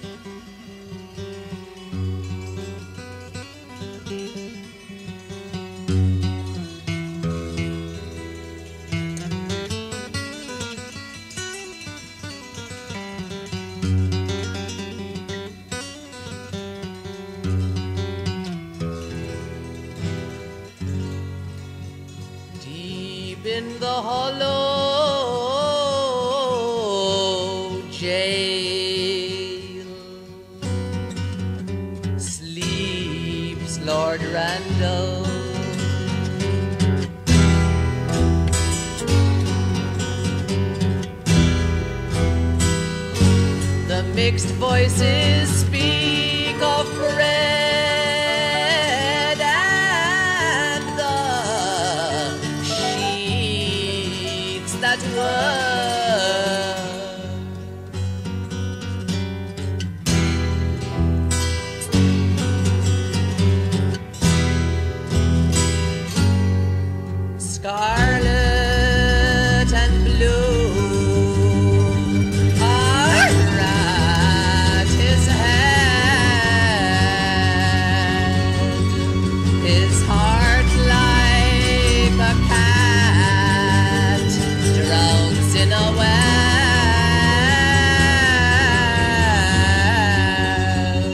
In the hollow jail sleeps Lord Randall. The mixed voices speak of bread and the that were scarlet and blue are at his head, his heart like a cat drowns in a well.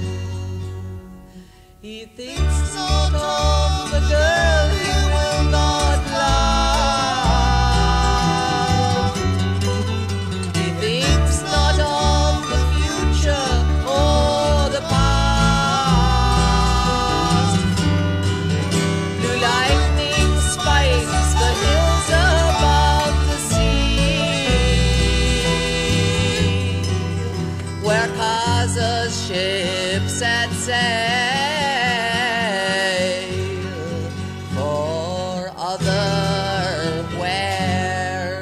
He thinks not of the girl he will not love. He thinks not of the future or the past. Blue lightning spikes the hills above the sea, where Kaza's ships set sail for otherwhere.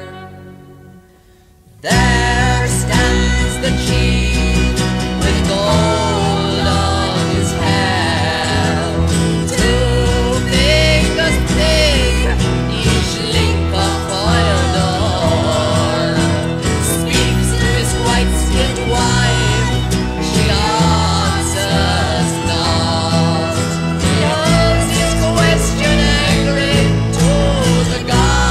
There stands the chief with gold on his hair, 2 fingers thick, each link of foiled ore. Speaks to his white-skinned wife, she answers not. He holds his question angry to the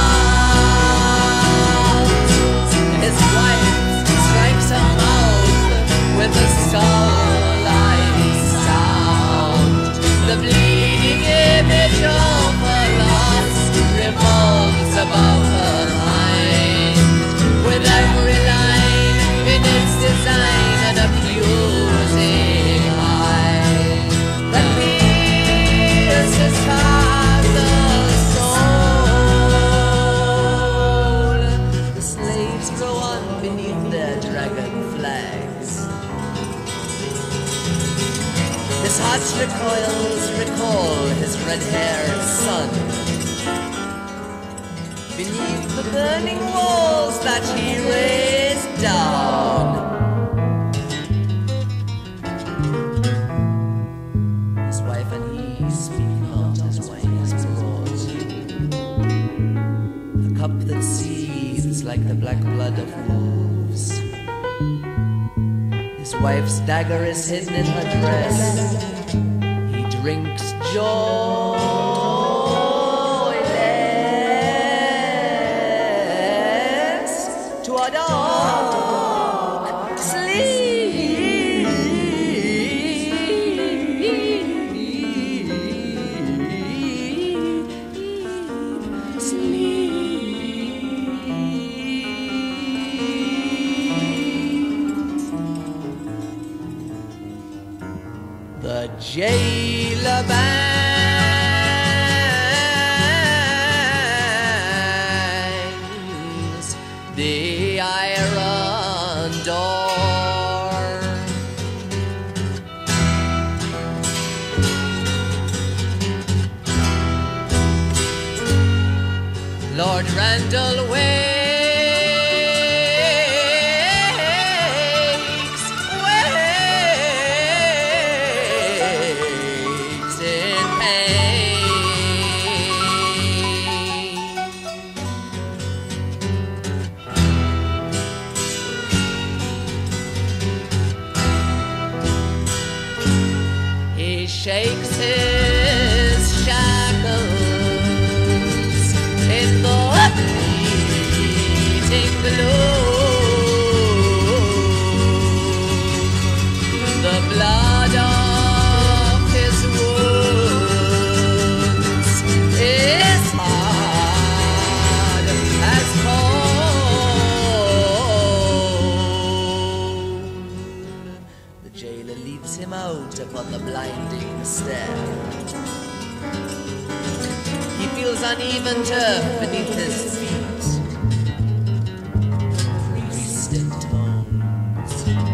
gods. His wife strikes her mouth with a skull-like sound. The bleeding image of her loss revolves above her mind, with every line in its design an accusing eye that pierces Kaza's soul. The slaves grow on beneath their dragon flags. His heart recoils, recall his red-haired son. Beneath the burning walls that he raised down, his wife and he speak not as wine is brought. A cup that seethes like the black blood of wolves. His wife's dagger is hidden in her dress. He drinks joyless to a dark sleep. The jailer bangs the iron door. Lord Randall wakes in pain. feels uneven turf beneath his feet. Priestly tones.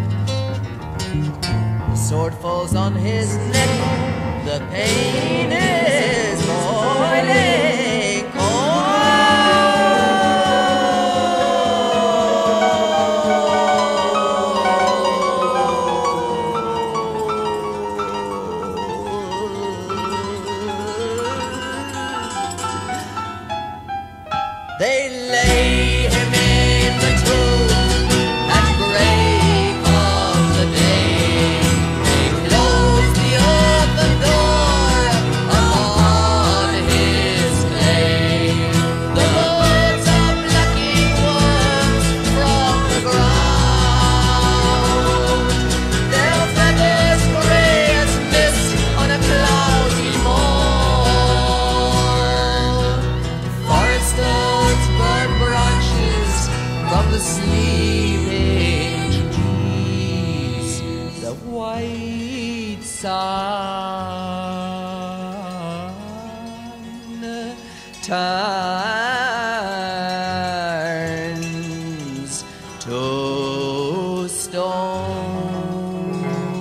The sword falls on his neck. The pain is boiling cold. They lay him in the tomb at break of the day. They close the open door upon his grave. The birds are plucking worms from the ground. Their feathers gray as mist on a cloudy morn. Foresters burn branches from the sleeping trees. The white sun turns to stone.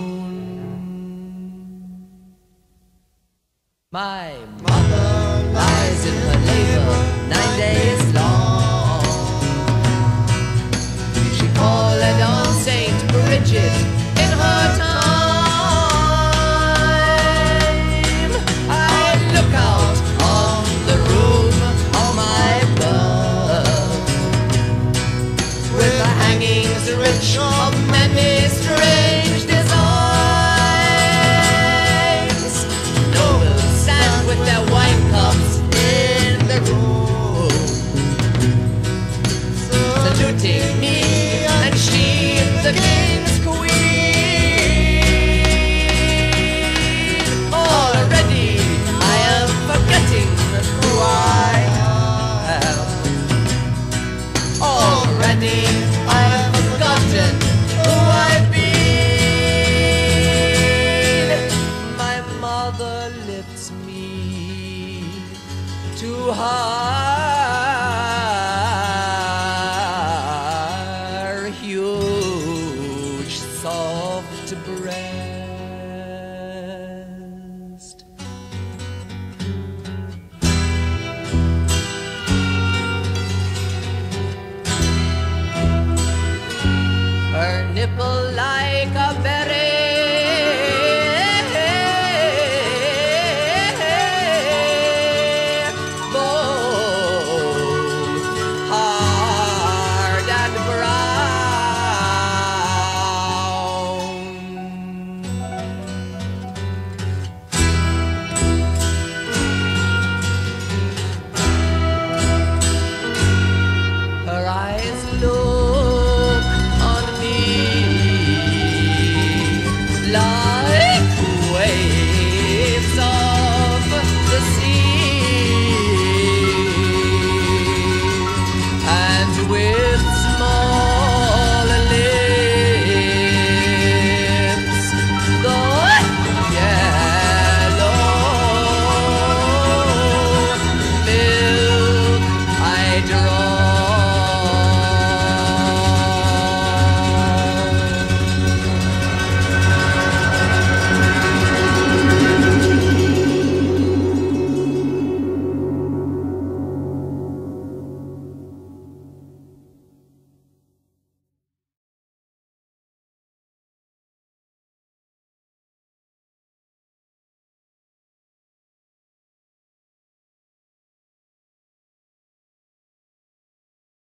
My mother lies in her labor 9 days long. She called on Saint Bridget in her time. I look out on the room of my birth, with the hangings rich of many strange designs. Nobles stand with their wine cups in the room, saluting me and she, the king's queen. Already I am forgetting who I am. Already I have forgotten who I've been. My mother lifts me to her